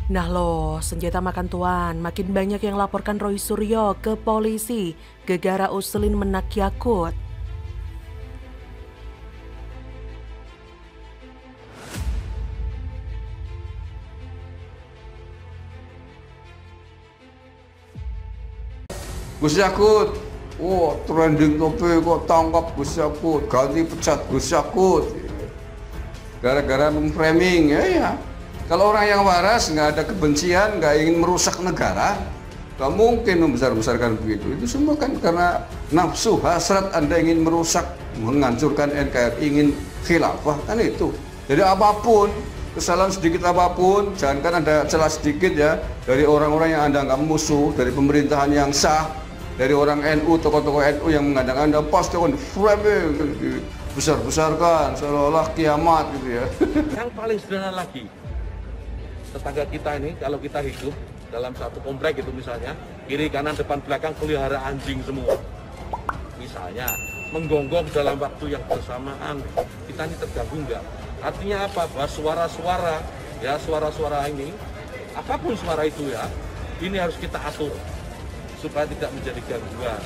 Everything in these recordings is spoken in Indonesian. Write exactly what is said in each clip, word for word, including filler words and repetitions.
Nah loh, senjata makan tuan, makin banyak yang laporkan Roy Suryo ke polisi, gegara uselin menak Yakut. Gus Yakut, oh trending topik kok tangkap Gus Yakut, ganti pecat Gus Yakut. Gara-gara memframing, ya ya. Kalau orang yang waras, nggak ada kebencian, nggak ingin merusak negara, nggak mungkin membesar-besarkan begitu. Itu semua kan karena nafsu, hasrat Anda ingin merusak, menghancurkan N K R I, ingin khilafah, kan itu. Jadi apapun, kesalahan sedikit apapun, jangankan ada celah sedikit ya, dari orang-orang yang Anda nggak musuh, dari pemerintahan yang sah, dari orang N U, tokoh-tokoh N U yang mengandang Anda, pasti akan framing, besar-besarkan, seolah-olah kiamat gitu ya. Yang paling sederhana lagi, tetangga kita ini kalau kita hidup dalam satu komplek itu misalnya kiri kanan depan belakang pelihara anjing semua, misalnya menggonggong dalam waktu yang bersamaan, kita ini terganggu nggak? Artinya apa? Bahwa suara-suara ya suara-suara ini, apapun suara itu ya, ini harus kita atur supaya tidak menjadi gangguan.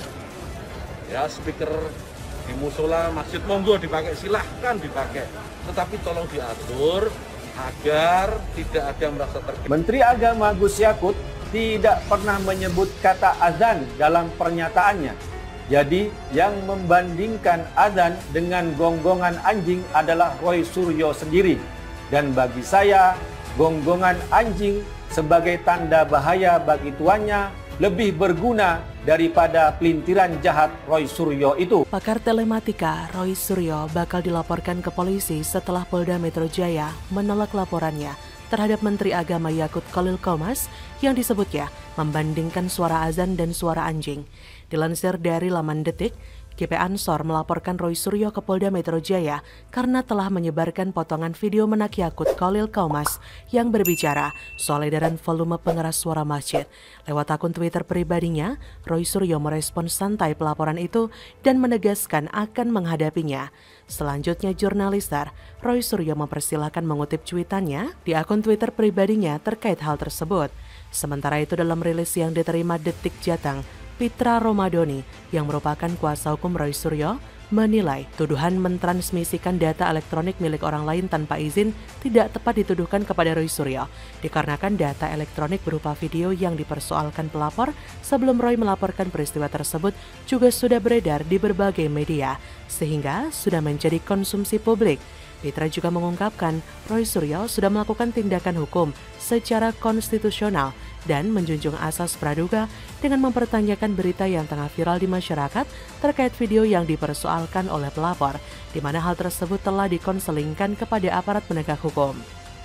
Ya speaker di musola masjid monggo dipakai, silahkan dipakai, tetapi tolong diatur agar tidak ada yang merasa terganggu. Menteri Agama Gus Yakut tidak pernah menyebut kata azan dalam pernyataannya. Jadi yang membandingkan azan dengan gonggongan anjing adalah Roy Suryo sendiri. Dan bagi saya, gonggongan anjing sebagai tanda bahaya bagi tuannya lebih berguna daripada pelintiran jahat Roy Suryo itu. Pakar telematika Roy Suryo bakal dilaporkan ke polisi setelah Polda Metro Jaya menolak laporannya terhadap Menteri Agama Yakut Khalil Qomas yang disebutnya membandingkan suara azan dan suara anjing. Dilansir dari laman Detik, G P Ansor melaporkan Roy Suryo ke Polda Metro Jaya karena telah menyebarkan potongan video menak Yakut Khalil Qomas yang berbicara soal edaran volume pengeras suara masjid. Lewat akun Twitter pribadinya, Roy Suryo merespon santai pelaporan itu dan menegaskan akan menghadapinya. Selanjutnya jurnalis Star, Roy Suryo mempersilahkan mengutip cuitannya di akun Twitter pribadinya terkait hal tersebut. Sementara itu dalam rilis yang diterima Detik Jateng, Pitra Romadoni yang merupakan kuasa hukum Roy Suryo menilai tuduhan mentransmisikan data elektronik milik orang lain tanpa izin tidak tepat dituduhkan kepada Roy Suryo dikarenakan data elektronik berupa video yang dipersoalkan pelapor sebelum Roy melaporkan peristiwa tersebut juga sudah beredar di berbagai media sehingga sudah menjadi konsumsi publik. Pitra juga mengungkapkan Roy Suryo sudah melakukan tindakan hukum secara konstitusional dan menjunjung asas praduga dengan mempertanyakan berita yang tengah viral di masyarakat terkait video yang dipersoalkan oleh pelapor, di mana hal tersebut telah dikonselingkan kepada aparat penegak hukum.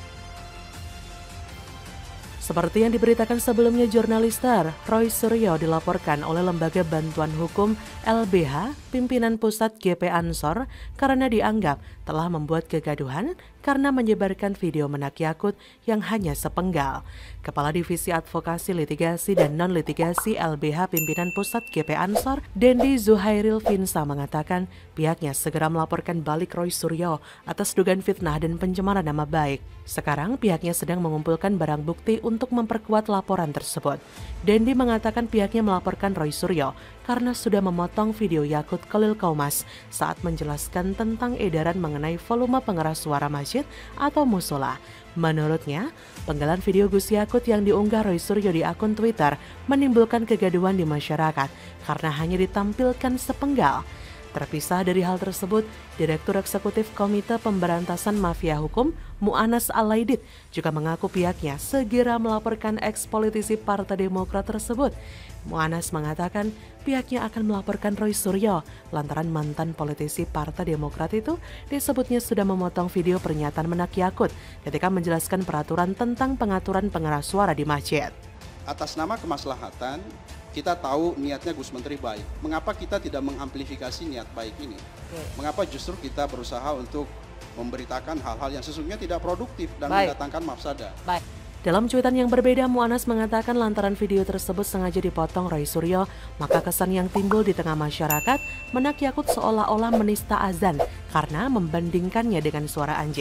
Seperti yang diberitakan sebelumnya jurnalis Star, Roy Suryo dilaporkan oleh Lembaga Bantuan Hukum L B H, pimpinan pusat G P Ansor, karena dianggap telah membuat kegaduhan karena menyebarkan video menak Yakut yang hanya sepenggal. Kepala Divisi Advokasi Litigasi dan Non-Litigasi L B H pimpinan pusat G P Ansor, Dendi Zuhairil Finsa mengatakan pihaknya segera melaporkan balik Roy Suryo atas dugaan fitnah dan pencemaran nama baik. Sekarang pihaknya sedang mengumpulkan barang bukti untuk memperkuat laporan tersebut. Dendi mengatakan pihaknya melaporkan Roy Suryo karena sudah memotong video Yakut Khalil Qomas saat menjelaskan tentang edaran mengenai volume pengeras suara masjid atau musola. Menurutnya, penggalan video Gus Yakut yang diunggah Roy Suryo di akun Twitter menimbulkan kegaduhan di masyarakat karena hanya ditampilkan sepenggal. Terpisah dari hal tersebut, Direktur Eksekutif Komite Pemberantasan Mafia Hukum, Mu'anas Alaidit, juga mengaku pihaknya segera melaporkan eks-politisi Partai Demokrat tersebut. Mu'anas mengatakan pihaknya akan melaporkan Roy Suryo lantaran mantan politisi Partai Demokrat itu disebutnya sudah memotong video pernyataan menak Yakut ketika menjelaskan peraturan tentang pengaturan pengeras suara di masjid. Atas nama kemaslahatan, kita tahu niatnya Gus Menteri baik. Mengapa kita tidak mengamplifikasi niat baik ini? Mengapa justru kita berusaha untuk memberitakan hal-hal yang sesungguhnya tidak produktif dan baik, mendatangkan mafsada? Baik. Dalam cuitan yang berbeda, Mu'anas mengatakan lantaran video tersebut sengaja dipotong Roy Suryo, maka kesan yang timbul di tengah masyarakat menak Yakut seolah-olah menista azan karena membandingkannya dengan suara anjing.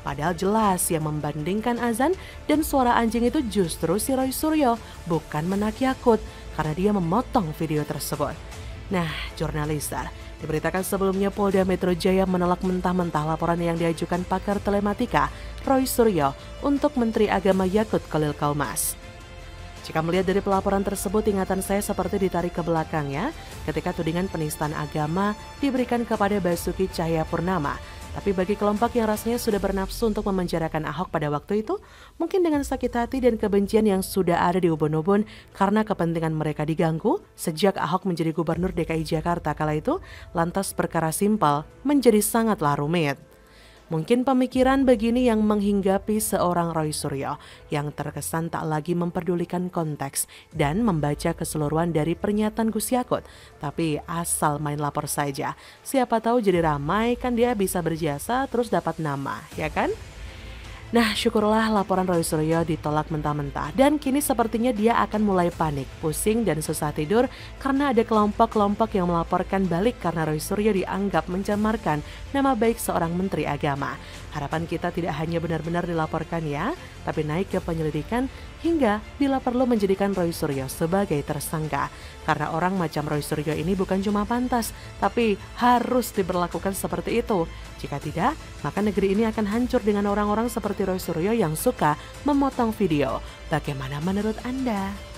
Padahal jelas yang membandingkan azan dan suara anjing itu justru si Roy Suryo, bukan Menak Yakut, karena dia memotong video tersebut. Nah, jurnalista, diberitakan sebelumnya Polda Metro Jaya menolak mentah-mentah laporan yang diajukan pakar telematika Roy Suryo untuk Menteri Agama Yakut Khalil Qaumas. Jika melihat dari pelaporan tersebut, ingatan saya seperti ditarik ke belakangnya ketika tudingan penistaan agama diberikan kepada Basuki Cahayapurnama. Tapi bagi kelompok yang rasanya sudah bernafsu untuk memenjarakan Ahok pada waktu itu, mungkin dengan sakit hati dan kebencian yang sudah ada di ubun-ubun karena kepentingan mereka diganggu sejak Ahok menjadi gubernur D K I Jakarta kala itu, lantas perkara simpel menjadi sangatlah rumit. Mungkin pemikiran begini yang menghinggapi seorang Roy Suryo yang terkesan tak lagi memperdulikan konteks dan membaca keseluruhan dari pernyataan Gus Yakut. Tapi asal main lapor saja, siapa tahu jadi ramai kan dia bisa berjasa terus dapat nama, ya kan? Nah, syukurlah laporan Roy Suryo ditolak mentah-mentah dan kini sepertinya dia akan mulai panik, pusing dan susah tidur karena ada kelompok-kelompok yang melaporkan balik karena Roy Suryo dianggap mencemarkan nama baik seorang menteri agama. Harapan kita tidak hanya benar-benar dilaporkan ya, tapi naik ke penyelidikan hingga bila perlu menjadikan Roy Suryo sebagai tersangka. Karena orang macam Roy Suryo ini bukan cuma pantas, tapi harus diberlakukan seperti itu. Jika tidak, maka negeri ini akan hancur dengan orang-orang seperti Roy Suryo yang suka memotong video. Bagaimana menurut Anda?